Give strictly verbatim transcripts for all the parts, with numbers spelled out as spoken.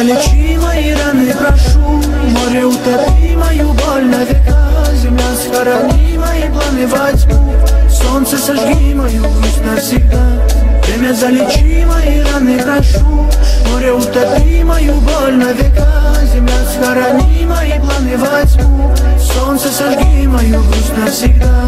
залечи мои раны, прошу. Море, утопи мою боль на века. Земля, схорони мои планы во тьму. Солнце, сожги мою грусть навсегда. Время, залечи мои раны, прошу. Море, утопи мою боль на века. Земля, схорони мои планы во тьму. Солнце, сожги мою грусть навсегда.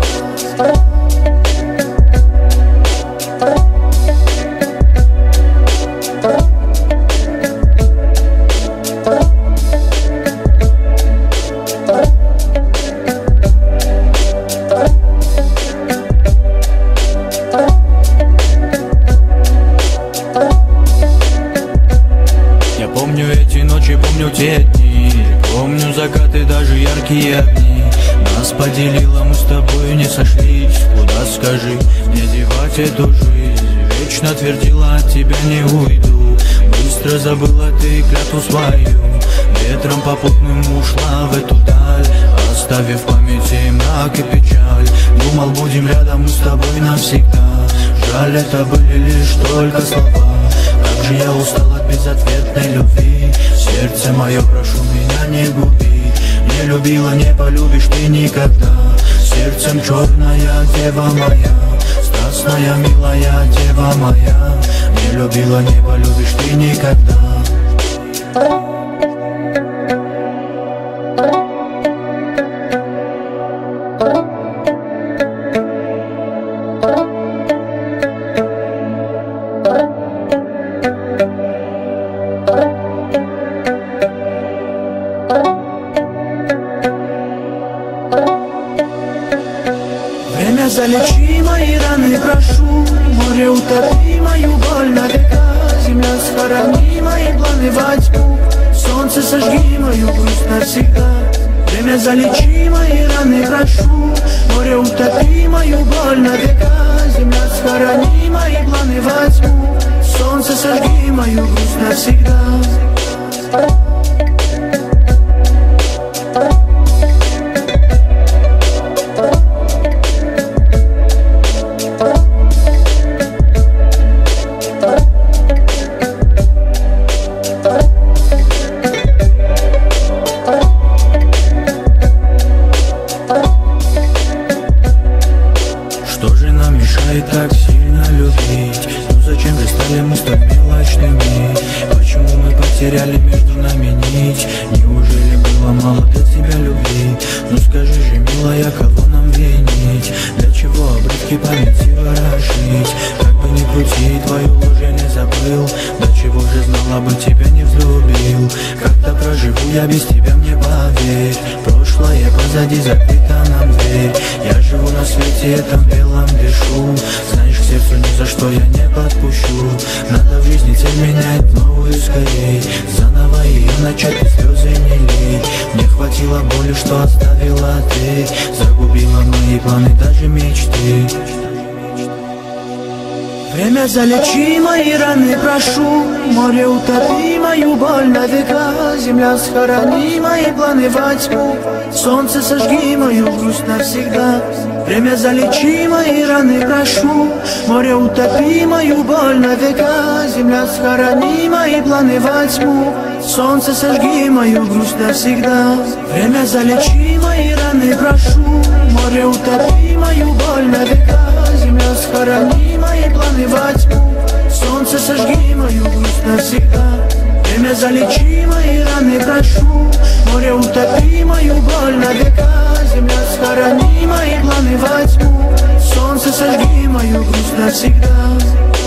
Помню эти ночи, помню те дни, помню закаты, даже яркие огни. Нас поделило, мы с тобой не сошлись. Куда, скажи, мне девать эту жизнь? Вечно твердила, от тебя не уйду. Быстро забыла ты клятву свою. Ветром попутным ушла в эту даль, оставив в памяти мрак и печаль. Думал, будем рядом мы с тобой навсегда. Жаль, это были лишь только слова. Как же я устал от безответной любви. Сердце мое, прошу меня, не губи. Не любила, не полюбишь ты никогда. Сердцем черная дева моя, страстная, милая дева моя. Не любила, не полюбишь ты никогда. Время, залечи мои раны, прошу. Море, утопи мою боль на века. Земля, схорони мои планы во тьму. Солнце, сожги мою грусть навсегда. Время, залечи мои раны, прошу. Море, утопи мою боль на века. Земля, схорони мои планы во тьму. Солнце, сожги мою грусть навсегда. Что же нам мешает так сильно любить? Ну зачем же стали мы столь мелочными? Почему мы потеряли между нами нить? Неужели было мало для тебя любви? Ну скажи же, милая, кого нам винить? Для чего обрывки памяти ворошить? Как бы ни крути, твою ложь я не забыл. До чего же знала бы, тебя не взлюбил? Как-то проживу я без тебя, мне поверь. Прошлое позади, закрыта нам дверь. Я живу на свете этом белом, дышу. Знаешь, к сердцу ни за что я не подпущу. Надо в жизни цель менять новую скорей. Заново ее начать и слезы не лей. Мне хватило боли, что оставила ты. Загубила мои планы, даже мечты. Время, залечи мои раны, прошу. Море, утопи мою боль на века. Земля, схорони мои планы во тьму. Солнце, сожги мою грусть навсегда. Время, залечи мои раны, прошу. Море, утопи мою боль на века. Земля, схорони мои планы во тьму. Солнце, сожги мою грусть навсегда. Время, залечи мои раны, прошу. Море, утопи мою боль на века. Земля, схорони мои планы во тьму. Солнце, сожги мою грусть навсегда. Время, залечи мои раны, прошу. Море, утопи мою боль на века. Земля, схорони мои планы во тьму. Солнце, сожги мою грусть навсегда.